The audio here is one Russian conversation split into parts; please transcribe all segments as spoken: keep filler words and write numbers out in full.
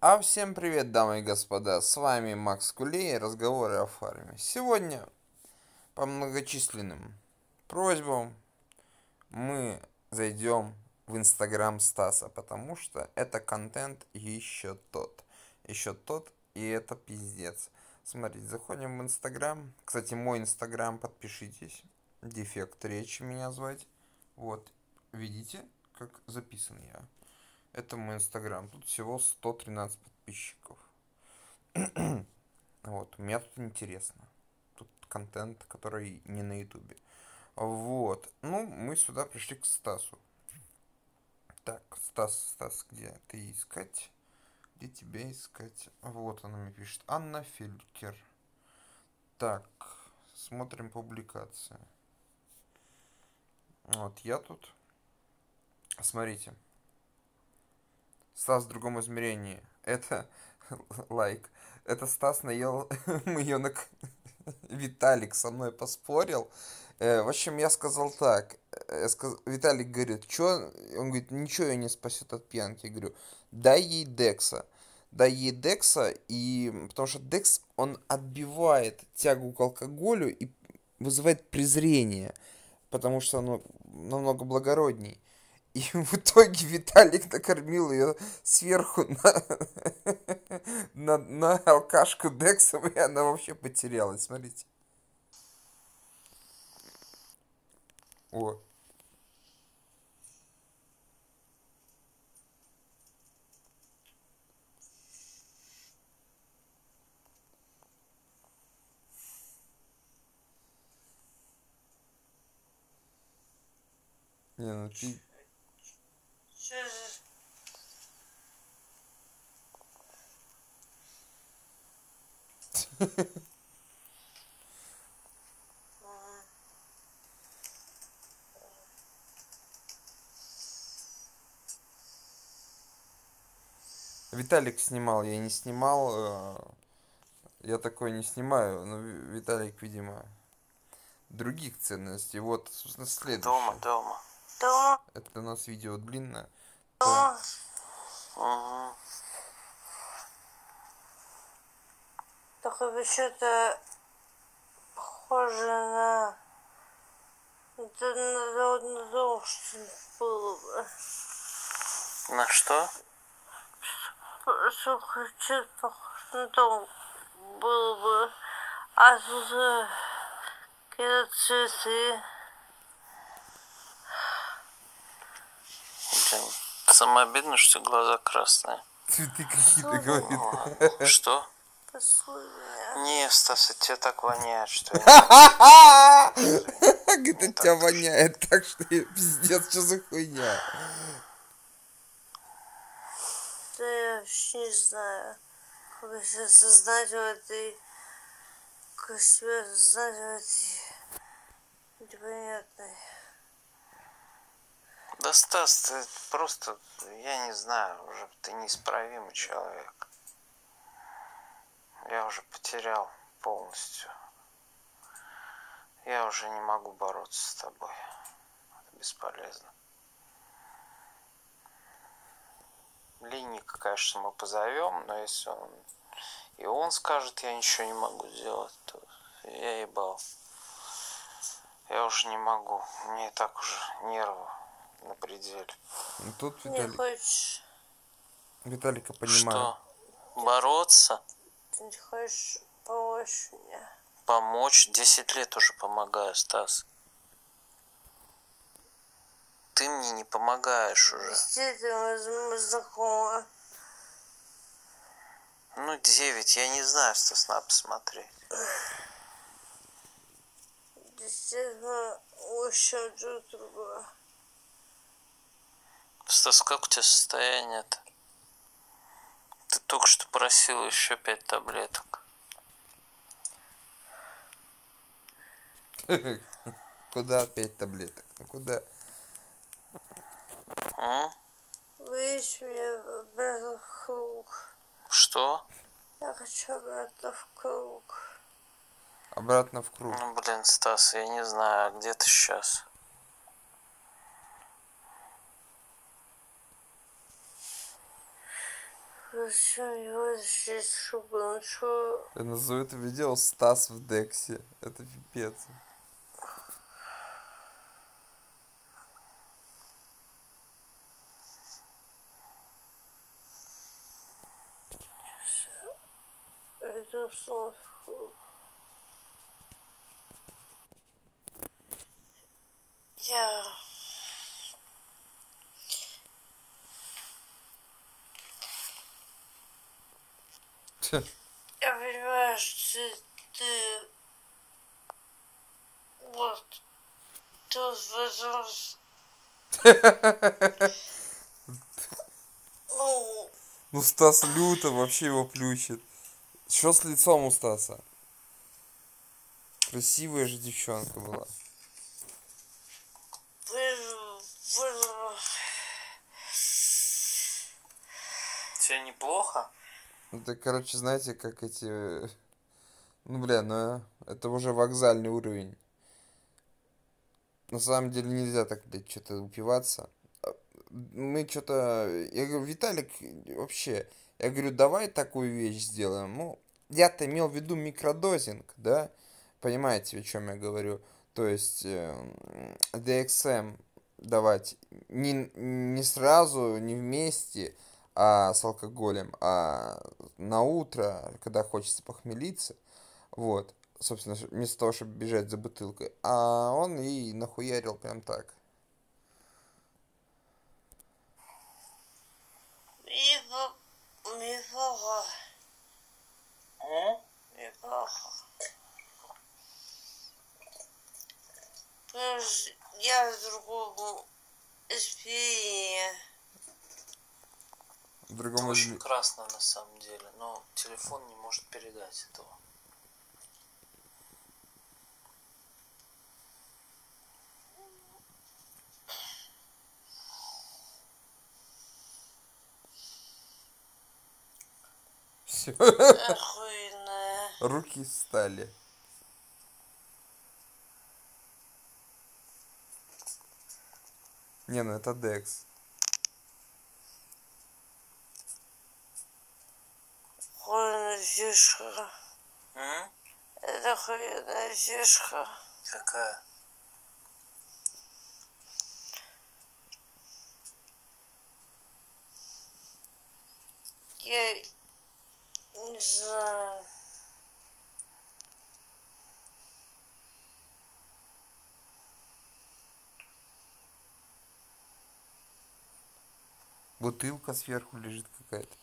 А всем привет, дамы и господа, с вами Макс Кулей и разговоры о фарме. Сегодня по многочисленным просьбам мы зайдем в инстаграм Стаса, потому что это контент еще тот. Еще тот, и это пиздец. Смотрите, заходим в инстаграм. Кстати, мой инстаграм, подпишитесь. Дефект речи меня звать. Вот, видите, как записан я. Это мой инстаграм. Тут всего сто тринадцать подписчиков. Вот, у меня тут интересно. Тут контент, который не на ютубе. Вот. Ну, мы сюда пришли к Стасу. Так, Стас, Стас, где ты искать? Где тебя искать? Вот она мне пишет. Анна Фелькер. Так, смотрим публикации. Вот, я тут. Смотрите. Стас в другом измерении. Это лайк. Это Стас наел мыенок. Виталик со мной поспорил. Э, в общем, я сказал так. Э, сказ... Виталик говорит, что? Он говорит, ничего ее не спасет от пьянки. Я говорю, дай ей Декса. Дай ей Декса, и... потому что Декс, он отбивает тягу к алкоголю и вызывает презрение, потому что оно намного благородней. И в итоге Виталик накормил ее сверху на, на, на алкашку Дексом, и она вообще потерялась. Смотрите. О. Не, ну ты... Виталик снимал, я не снимал. э, Я такой не снимаю, но Ви- Виталик, видимо, других ценностей. Вот, собственно, Дома, следующее. дома. Дома. Это у нас видео длинное. Дома. Угу. Только что-то похоже на... Это на, на дом, что ли, было бы. На что? Что-то похоже на дом было бы. А тут э, какие-то цветы. Блин, самое обидное, что глаза красные. Цветы какие-то, говорит. Ну, что? Не, Стас, от тебя так воняет, что я не могу. Говорит, от тебя воняет, так что пиздец, что за хуйня. Да я вообще не знаю, как себя сознать в этой... Как себя сознать в этой... непонятной... Да, Стас, ты просто, я не знаю, уже ты неисправимый человек. Я уже потерял полностью. Я уже не могу бороться с тобой. Это бесполезно. Линника, конечно, мы позовем, но если он и он скажет, я ничего не могу сделать, то я ебал. Я уже не могу. Мне и так уже нервы на пределе. Ну, тут Не Виталик... хочешь... Виталика понимаю. Что? Бороться? Ты не хочешь помочь мне? Помочь? Десять лет уже помогаю, Стас. Ты мне не помогаешь уже. Действительно, мы знакомы. Ну, девять, я не знаю, Стас, надо посмотреть. Действительно, очень друг друга. Стас, как у тебя состояние-то? Ты только что просил еще пять таблеток. Куда пять таблеток? Ну куда? Вылечь меня обратно в круг. Что? Я хочу обратно в круг. Обратно в круг. Ну, блин, Стас, я не знаю, где ты сейчас? Я назову это видео Стас в Дексе. Это пипец. Я... Я понимаю, что ты... Вот. Тут возможно... Ну... Ну, Стас люто вообще его плющит. Что с лицом у Стаса? Красивая же девчонка была. Тебе неплохо? Это, короче, знаете, как эти... Ну, бля, ну это уже вокзальный уровень. На самом деле нельзя так, блядь, что-то упиваться. Мы что-то... Я говорю, Виталик, вообще... Я говорю, давай такую вещь сделаем. Ну, я-то имел в виду микродозинг, да? Понимаете, о чем я говорю? То есть э, ди экс эм давать не, не сразу, не вместе, а с алкоголем, а на утро, когда хочется похмелиться. Вот, собственно, вместо того, чтобы бежать за бутылкой. А он и нахуярил прям так. Неплохо. А? Неплохо. Потому что я в другом измерении. В другом Это изме- очень красно на самом деле, но телефон не может передать этого. Все. Охуенно. Руки стали. Не, ну это Декс. Охуенная фишка. М? Это охуенная фишка. Какая? Я не знаю. Бутылка сверху лежит какая-то.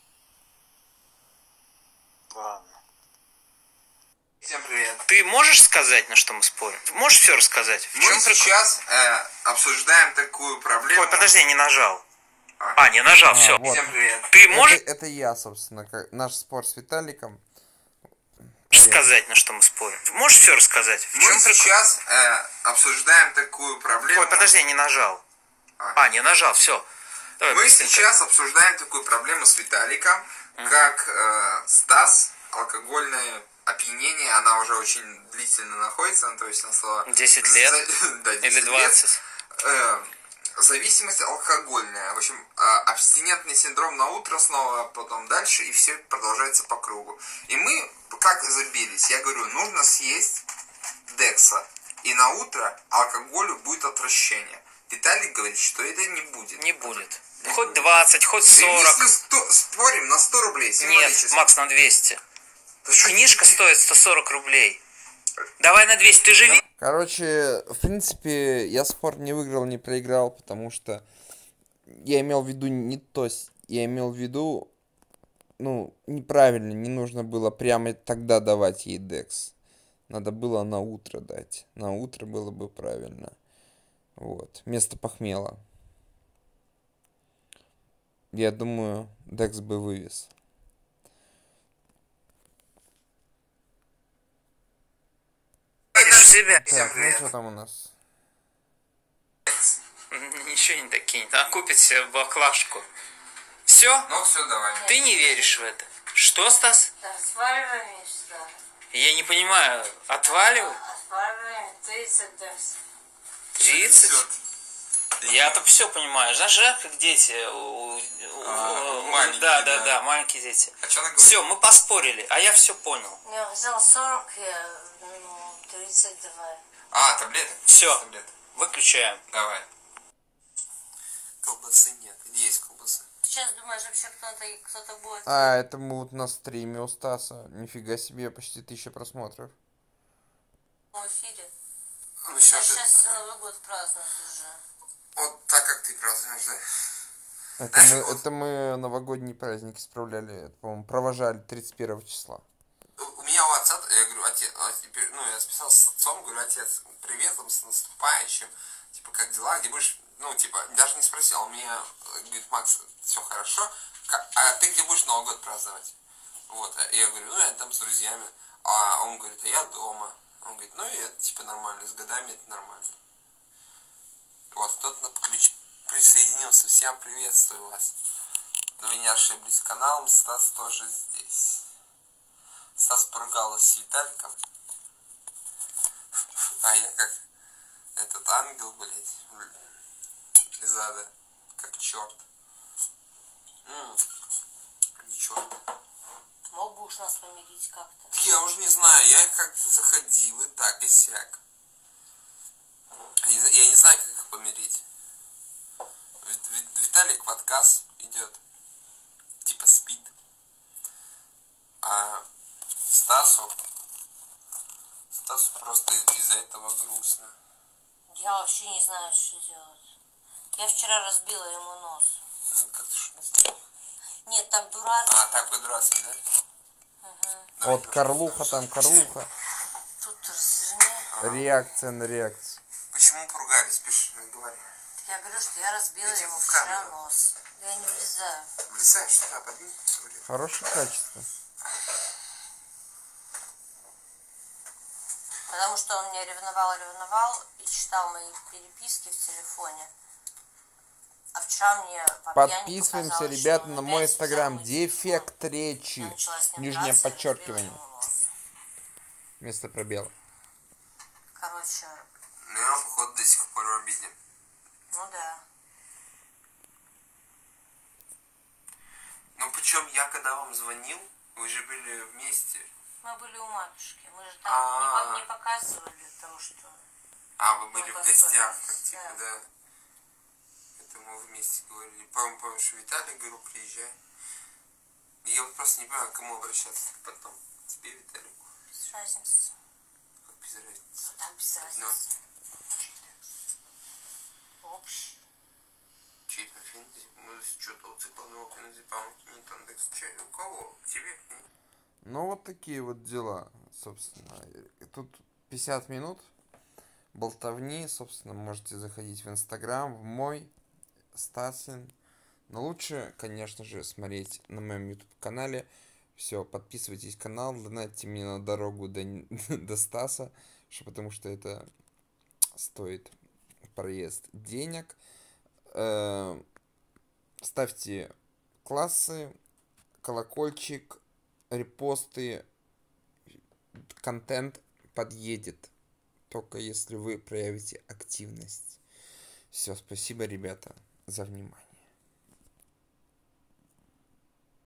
Ладно. Всем привет. Ты можешь сказать, на что мы спорим? Можешь все рассказать? В Мы чем сейчас э, обсуждаем такую проблему. Ой, подожди, я не нажал. А, а не нажал, А, все. вот. Всем привет. Ты Это, можешь это я, собственно, как наш спор с Виталиком. сказать, на что мы спорим? Можешь все рассказать? В Мы чем сейчас э, обсуждаем такую проблему. Ой, подожди, я не нажал. А, А не нажал, все. Давай, Мы быстренько. сейчас обсуждаем такую проблему с Виталиком, Мгм. как э, Стас, алкогольное опьянение, она уже очень длительно находится, ну, то есть она стала... десять лет? За- да, десять Или двадцать? лет. Э, зависимость алкогольная, в общем, э, абстинентный синдром на утро снова, потом дальше, и все продолжается по кругу. И мы как забились? Я говорю, нужно съесть Декса, и на утро алкоголю будет отвращение. Виталик говорит, что это не будет. Не будет. Хоть двадцать, хоть сорок. Если сто, спорим на сто рублей, Нет, Макс, на двести. Да что Книжка ты- стоит сто сорок рублей. Давай на двести, ты живи. Короче, в принципе, я спор не выиграл, не проиграл, потому что я имел в виду не то, с- я имел в виду, ну, неправильно, не нужно было прямо тогда давать ей Декс. Надо было на утро дать. На утро было бы правильно. Вот. Вместо похмела. Я думаю, Декс бы вывез. Веришь в себя. Так, ну что там у нас? Ничего не докинет. А купит себе баклажку. Все? Ну все, давай. Ты не веришь в это. Что, Стас? Отваливаем что? Я не понимаю. Отваливай? Отваливаем тридцать декс. тридцать? Я-то все понимаю. Знаешь, жарко, как дети. у- у- А, у- маленькие, да, да, да. да, маленькие дети. А что она говорит? Все, мы поспорили, а я все понял. Я взял сорок, я, ну, тридцать давай. А, таблеты? Все, Таблеты. выключаем. Давай. Колбасы нет. Где есть колбасы? Сейчас думаешь, вообще кто-то кто-то будет? А, это мы вот на стриме у Стаса. Нифига себе, почти тысяча просмотров. В эфире. Ну, А сейчас же... сейчас Новый год празднуют уже. Вот так, как ты празднуешь, да? Это мы, это мы новогодние праздники справляли, это, по-моему, провожали тридцать первого числа. У меня у отца, я говорю, отец, ну, я списал с отцом, говорю, отец, привет, там, с наступающим, типа, как дела, где будешь, ну, типа, даже не спросил, он меня, говорит, Макс, все хорошо, а ты где будешь Новый год праздновать? Вот, я говорю, ну, я там с друзьями, а он говорит, а я дома. Он говорит, ну, и это, типа, нормально, с годами это нормально. Вот, кто-то на ключ присоединился, всем приветствую вас. Вы не ошиблись каналом, Стас тоже здесь. Стас поругалась с Виталиком. А я как этот ангел, блядь, из ада. Как черт. М-м, не черт. Мог бы уж нас помирить как-то. Я уже не знаю, я как-то заходил и так, и сяк. Я не знаю, как их помирить. Виталик в отказ идет. Типа спит. А Стасу Стасу просто из-за этого грустно. Я вообще не знаю, что делать. Я вчера разбила ему нос. Ну, как ты что сделал? Нет, так дурацкий. А, так по-дурацки, да? Угу. Вот Карлуха там, Карлуха. Тут разверни. Реакция на реакцию. Почему поругались? Пиши, говори. Я говорю, что я разбила Иди ему в вчера камеру. нос. Я не влезаю. Влезаешь сюда, подвинь. Говори. Хорошее качество. Потому что он меня ревновал, ревновал и читал мои переписки в телефоне. А вчера мне по пьяни Подписываемся, показалось, ребята, что он на опять мой взял инстаграм. мой телефон. Дефект речи. Я начала с ним Нижнее драться, подчеркивание. разбила ему нос. Вместо пробела. Короче, Ну, я, походу, до сих пор в обиде. ну да. Ну, причем я, когда вам звонил, вы же были вместе. Мы были у матушки. Мы же там не, А-а-а. по- не показывали, потому что... А, вы были Ну, в гостях, поссорились, как типа, да. да. Это мы вместе говорили. По-моему, помню, что Виталий, говорю, приезжай. И я вот просто не понимаю, к кому обращаться потом. Тебе, Виталику? Без разницы. Как без разницы. Так без разницы. Общий. Чей фэнтези? Мы что-то уцепленного фэнтези, по-моему, не Тандекс. Че, у кого? К тебе? Ну, вот такие вот дела, собственно. Тут пятьдесят минут болтовни, собственно, можете заходить в инстаграм, в мой, Стасин. Но лучше, конечно же, смотреть на моем ютуб канале. Все, подписывайтесь на канал, донатьте мне на дорогу до, до Стаса, что, потому что это стоит проезд денег. Э, ставьте классы, колокольчик, репосты, контент подъедет, только если вы проявите активность. Все, спасибо, ребята, за внимание.